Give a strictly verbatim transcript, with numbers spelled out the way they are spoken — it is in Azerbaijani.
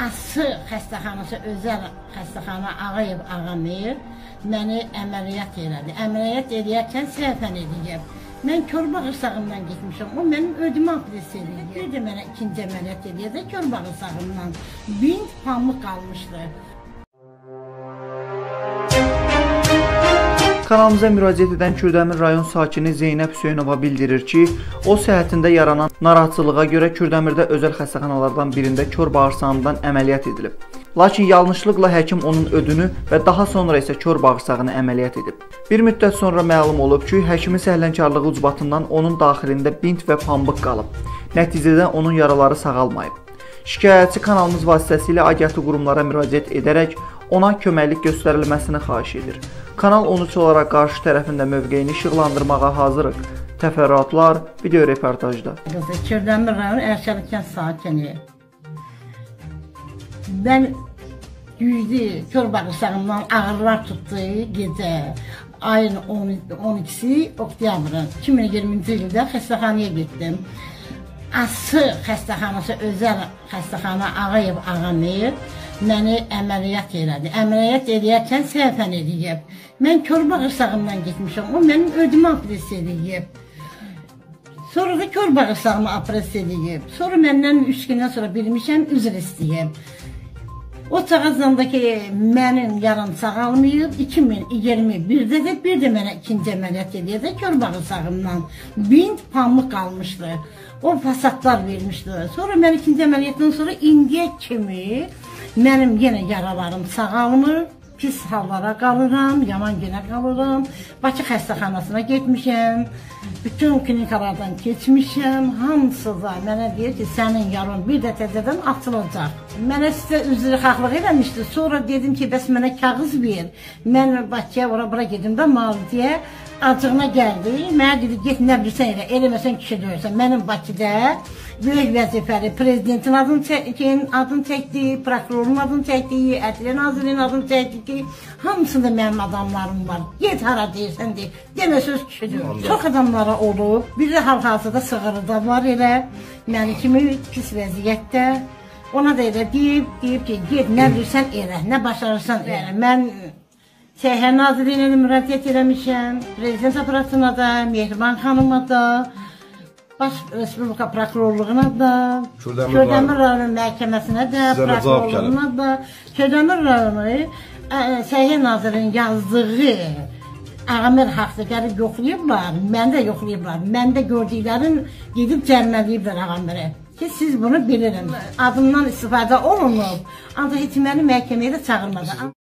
Ası xəstəxanası, özəl xəstəxana Ağayev Ağamir məni əməliyyat elədi. Əməliyyat eləyərkən səhvən edəcəm. Mən kör bağırsağımdan getmişəm, o mənim ödümü apres eləyir. Bir də mənə ikinci əməliyyat eləyədə kör bağırsağımdan bint pamuk qalmışdı. Kanalımıza müraciət edən Kürdəmir rayon sakini Zeynəb Hüseynova bildirir ki, o səhhətində yaranan narahatçılığa görə Kürdəmirdə özəl xəstəxanalardan birində kör bağırsağından əməliyyat edilib. Lakin yanlışlıqla həkim onun ödünü və daha sonra isə kör bağırsağını əməliyyat edib. Bir müddət sonra məlum olub ki, həkimin səhlənkarlığı ucbatından onun daxilində bint və pambıq qalıb. Nəticədə onun yaraları sağalmayıb. Şikayətçi kanalımız vasitəsilə aidiyyatı qurumlara müraciət edərək ona köməklik göstərilməsini xahiş edir. Kanal on üç olaraq qarşı tərəfində mövqeyini işıqlandırmağa hazırıq. Təfərrüatlar video reportajda. Kürdəmir rayon Erşəli kənd sakini. Mən güclü kör bağırsağımdan ağrılar tutdu gecə. Ayın on ikisi oktyabrın iki min iyirminci ildə xəstəxanaya getdim. Ası xəstəxanası, özəl xəstəxana Ağayev Ağamir məni əməliyyat elədi. Əməliyyat eləyərkən səhvən edib. Mən kör bağırsağımdan getmişəm, o mənim ödümü apres edib. Sonra da kör bağırsağımı apres edib. Sonra məndən üç gündən sonra bilmişəm, üzr istəyib. O çağazandakı mənim yaram sağalmayıb, iki min iyirmi birdə də bir də mənə ikinci əməliyyat eləyədə kör bağırsağımdan bint pamuk qalmışdı. O fasatlar vermişdi. Sonra mən ikinci əməliyyatdan sonra indiyə kimi mənim yenə yaralarım sağalmır, pis hallara qalıram, yaman günə qalıram. Bakı xəstəxanasına getmişəm, bütün klinikalardan keçmişəm, hamısı da mənə deyir ki, sənin yarın bir də təzədən açılacaq. Mənə sizə üzrxahlıq eləmişdi, sonra dedim ki, bəs mənə kağız ver, mən Bakıya ora-bura gedim də müalicəyə. Acığına gəldi, mənə dedi, get nə bilirsən elə, eləməsən kişi döyürsən. Mənim Bakıda böyük vəzifəli prezidentin adını çəkdi, adını çəkdi, prokurorun adını çəkdi, Ədliyyə Nazirinin adını çəkdi ki, hamısında mənim adamlarım var. Get hara deyirsən deyir, demə söz kişi döyür. Çox adamlara olub, bir də hal-hazırda sığırıda var elə, mənim kimi pis vəziyyətdə. Ona da elə deyib, deyib ki, get nə bilirsən elə, nə başarırsan elə. Mən Səhiyyə Nazirliyinə müraciət eləmişəm, Prezident aparatına da, Mehriban xanıma da, Baş Respublika Prokurorluğuna da, Kürdəmir rayon məhkəməsinə də, prokurorluğuna da, Kürdəmir rayonu Səhiyyə Nazirliyinin yazdığı Ağamir haqqı gəlib yoxlayıblar, məndə yoxlayıblar, məndə gördüklərin gedib cəlməliyiblər Ağamirə. Ki, siz bunu bilirim, adımdan istifadə olunub, ancaq heç məni məhkəməyə də çağırmadı.